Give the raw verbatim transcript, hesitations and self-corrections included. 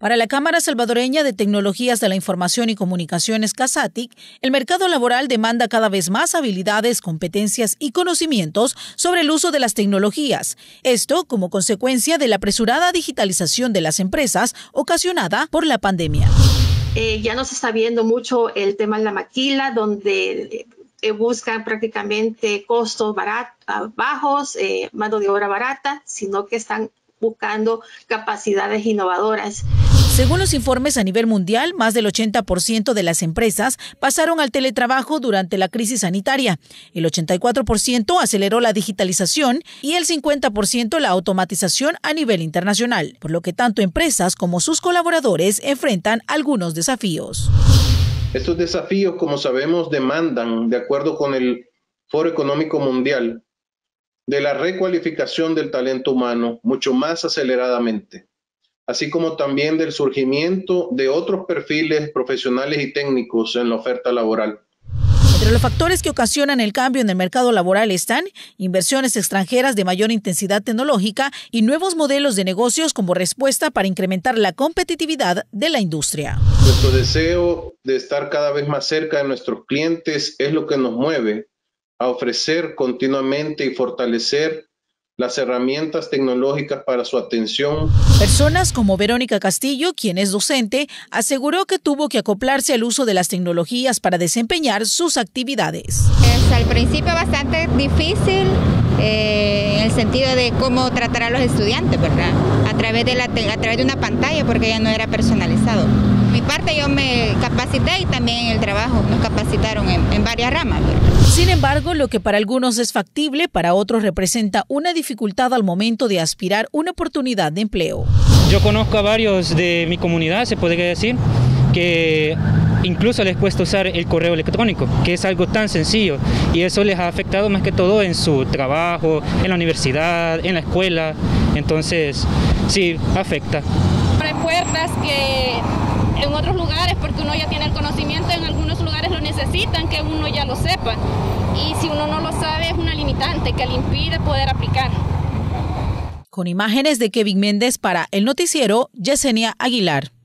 Para la Cámara Salvadoreña de Tecnologías de la Información y Comunicaciones, CASATIC, el mercado laboral demanda cada vez más habilidades, competencias y conocimientos sobre el uso de las tecnologías. Esto como consecuencia de la apresurada digitalización de las empresas ocasionada por la pandemia. Eh, ya no se está viendo mucho el tema de la maquila, donde eh, buscan prácticamente costos barat, bajos, eh, mano de obra barata, sino que están buscando capacidades innovadoras. Según los informes a nivel mundial, más del ochenta por ciento de las empresas pasaron al teletrabajo durante la crisis sanitaria. El ochenta y cuatro por ciento aceleró la digitalización y el cincuenta por ciento la automatización a nivel internacional, por lo que tanto empresas como sus colaboradores enfrentan algunos desafíos. Estos desafíos, como sabemos, demandan, de acuerdo con el Foro Económico Mundial, de la recualificación del talento humano mucho más aceleradamente, así como también del surgimiento de otros perfiles profesionales y técnicos en la oferta laboral. Entre los factores que ocasionan el cambio en el mercado laboral están inversiones extranjeras de mayor intensidad tecnológica y nuevos modelos de negocios como respuesta para incrementar la competitividad de la industria. Nuestro deseo de estar cada vez más cerca de nuestros clientes es lo que nos mueve a ofrecer continuamente y fortalecer las herramientas tecnológicas para su atención. Personas como Verónica Castillo, quien es docente, aseguró que tuvo que acoplarse al uso de las tecnologías para desempeñar sus actividades. Es al principio bastante difícil eh, en el sentido de cómo tratar a los estudiantes, ¿verdad? A través de la a través de una pantalla, porque ya no era personalizado. Mi parte yo me capacité y también en el trabajo nos capacitaron en, en varias ramas, ¿verdad? Sin embargo, lo que para algunos es factible, para otros representa una dificultad al momento de aspirar una oportunidad de empleo. Yo conozco a varios de mi comunidad, se podría decir, que incluso les cuesta usar el correo electrónico, que es algo tan sencillo, y eso les ha afectado más que todo en su trabajo, en la universidad, en la escuela. Entonces, sí, afecta. Recuerdas que en otros lugares, porque uno ya tiene el conocimiento, en algunos lugares lo necesitan que uno ya lo sepa, y si uno no lo sabe es una limitante que le impide poder aplicar. Con imágenes de Kevin Méndez para El Noticiero, Yesenia Aguilar.